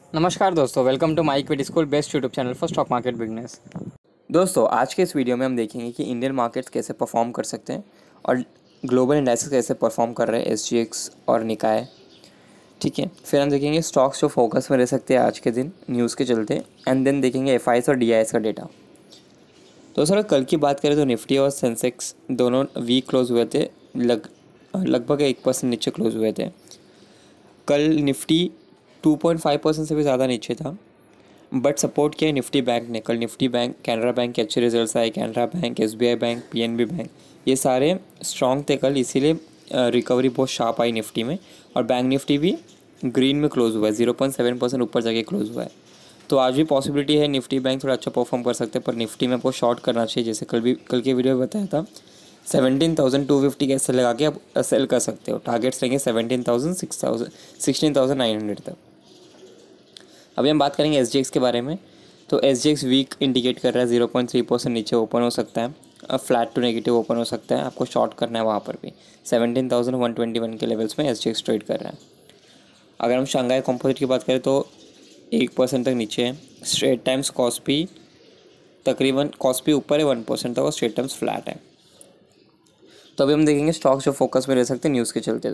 नमस्कार दोस्तों, welcome to my equity school best YouTube channel for stock market business. दोस्तों, आज के इस वीडियो में हम देखेंगे कि इंडियन मार्केट्स कैसे परफॉर्म कर सकते हैं और ग्लोबल इंडेक्सेस कैसे परफॉर्म कर रहे हैं, एसजीएक्स और निकाय। ठीक है, फिर हम देखेंगे स्टॉक्स जो फोकस में रह सकते हैं आज के दिन हाँ के चलते, एंड देन देखेंगे एफआईएस और डीआईएस का डेटा। तो सर कल की बात करें तो निफ्टी और सेंसेक्स दोनों वीक क्लोज हुए थे, लगभग 1% नीचे क्लोज हुए थे। कल निफ्टी 2.5% से भी ज़्यादा नीचे था, बट सपोर्ट किया निफ्टी बैंक ने। कल निफ्टी बैंक, कैनरा बैंक के अच्छे रिजल्ट्स आए। Canara bank, SBI bank, PNB bank ये सारे स्ट्रॉन्ग थे कल, इसीलिए रिकवरी बहुत शार्प आई निफ्टी में। और बैंक निफ्टी भी ग्रीन में क्लोज हुआ है, 0.7% ऊपर जाके क्लोज हुआ है। तो आज भी पॉसिबिलिटी है निफ्टी बैंक थोड़ा अच्छा परफॉर्म कर सकते हैं, पर निफ्टी में आपको शॉर्ट करना चाहिए। जैसे कल के वीडियो में बताया था, 17,250 के ऐसे लगा के आप सेल कर सकते हो। टारगेट्स रहेंगे 17,000, 6,000, 16,900 तक। अभी हम बात करेंगे एसजीएक्स के बारे में। तो एसजीएक्स वीक इंडिकेट कर रहा है, 0.3% नीचे ओपन हो सकता है, फ्लैट टू नेगेटिव ओपन हो सकता है। आपको शॉर्ट करना है वहाँ पर भी। 17,121 के लेवल्स में एसजीएक्स ट्रेड कर रहा है। अगर हम शंघाई कंपोजिट की बात करें तो 1% तक नीचे है। स्ट्रेट टाइम्स कॉस्पी तकरीबन कॉस्पी ऊपर है 1% तक, और स्ट्रेट टाइम्स फ्लैट है। तो अभी हम देखेंगे स्टॉक्स जो फोकस में रह सकते हैं न्यूज़ के चलते।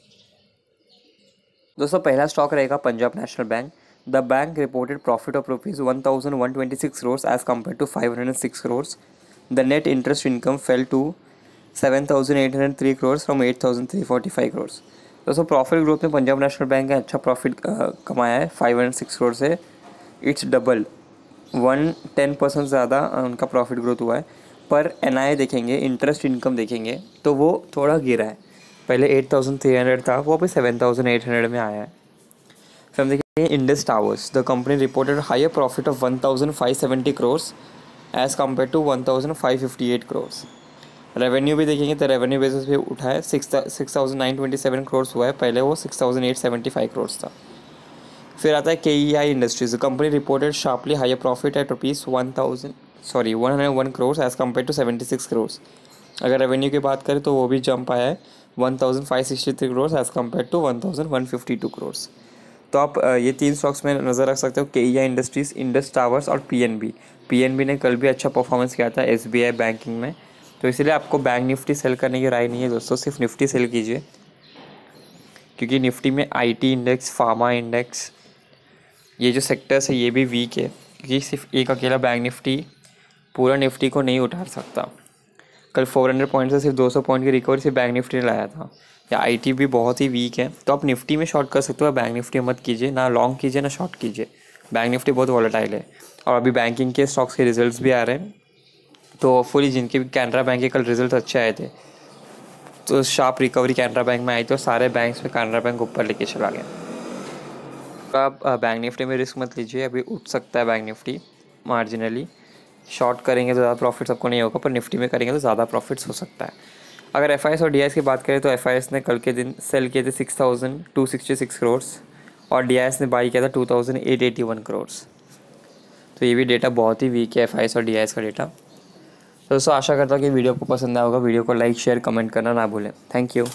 दोस्तों पहला स्टॉक रहेगा Punjab national bank. The bank reported profit of rupees 1,126 crores as compared to 506 crores. The net interest income fell to 7,803 crores from 8,345 crores. दोस्तों प्रॉफिट ग्रोथ में पंजाब नेशनल बैंक ने अच्छा प्रॉफिट कमाया है, 506 करोड़ से इट्स डबल, 110% ज़्यादा उनका प्रॉफिट ग्रोथ हुआ है। पर एनआई देखेंगे, इंटरेस्ट इनकम देखेंगे तो वो थोड़ा गिरा है। पहले 8,300 था, वो अभी 7,800 में आया है। फिर हम देखेंगे Indus Towers. The company reported higher profit of 1,570 crores as compared to 1,558 crores. Revenue भी देखेंगे तो रेवेन्यू बेसिस पे उठा है, 6,927 करोर्स हुआ है, पहले वो 6,875 करोर्स था। फिर आता है KEI industries. The company reported sharply higher profit at rupees 101 crores as compared to 76 crores. अगर रेवेन्यू की बात करें तो वो भी जंप आया है, 1,563 crores as compared to 1,152 crores. तो आप ये तीन स्टॉक्स में नज़र रख सकते हो, केईआई इंडस्ट्रीज़, इंडस टावर्स और पीएनबी ने कल भी अच्छा परफॉर्मेंस किया था एसबीआई बैंकिंग में। तो इसलिए आपको बैंक निफ्टी सेल करने की राय नहीं है दोस्तों, सिर्फ निफ्टी सेल कीजिए, क्योंकि निफ्टी में आईटी इंडेक्स, फार्मा इंडेक्स, ये जो सेक्टर्स है ये भी वीक है, क्योंकि सिर्फ एक अकेला बैंक निफ्टी पूरा निफ्टी को नहीं उठा सकता। कल 400 पॉइंट से सिर्फ 200 पॉइंट की रिकवरी सिर्फ बैंक निफ्टी ने लाया था। या आईटी भी बहुत ही वीक है, तो आप निफ्टी में शॉर्ट कर सकते हो। बैंक निफ्टी मत कीजिए, ना लॉन्ग कीजिए ना शॉर्ट कीजिए। बैंक निफ्टी बहुत वॉलेटाइल है, और अभी बैंकिंग के स्टॉक्स के रिजल्ट्स भी आ रहे हैं। तो फुली जिनके भी कैनरा बैंक के कल रिजल्ट अच्छे आए थे, तो शार्प रिकवरी कैनरा बैंक में आई थी, और सारे बैंक्स में कैनरा बैंक ऊपर लेके चला गया। तो आप बैंक निफ्टी में रिस्क मत लीजिए, अभी उठ सकता है बैंक निफ्टी मार्जिनली। शॉर्ट करेंगे तो ज़्यादा प्रॉफिट्स आपको नहीं होगा, पर निफ्टी में करेंगे तो ज़्यादा प्रॉफिट्स हो सकता है। अगर एफआईएस और डीआईएस की बात करें तो एफआईएस ने कल के दिन सेल किए थे 6,266 करोड़, और डीआईएस ने बाई किया था 2,881 करोड़। तो ये भी डेटा बहुत ही वीक है, एफआईएस और डीआईएस का डेटा। तो दोस्तों आशा करता हूँ कि वीडियो को पसंद आया होगा। वीडियो को लाइक, शेयर, कमेंट करना ना भूलें। Thank you.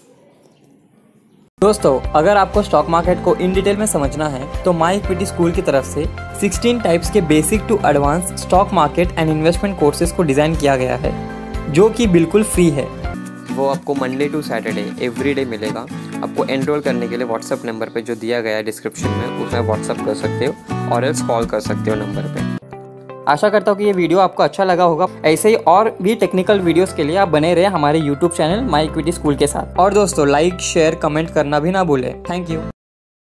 दोस्तों अगर आपको स्टॉक मार्केट को इन डिटेल में समझना है तो माई इक्विटी स्कूल की तरफ से 16 टाइप्स के basic to advance stock market and investment courses को डिज़ाइन किया गया है, जो कि बिल्कुल फ्री है। वो आपको Monday to Saturday every day मिलेगा। आपको एनरोल करने के लिए व्हाट्सएप नंबर पे जो दिया गया है डिस्क्रिप्शन में, उसमें व्हाट्सएप कर सकते हो और एल्स कॉल कर सकते हो नंबर पे। आशा करता हूँ कि ये वीडियो आपको अच्छा लगा होगा। ऐसे ही और भी टेक्निकल वीडियोस के लिए आप बने रहे हमारे YouTube channel my equity school के साथ। और दोस्तों लाइक, शेयर, कमेंट करना भी ना भूलें। Thank you.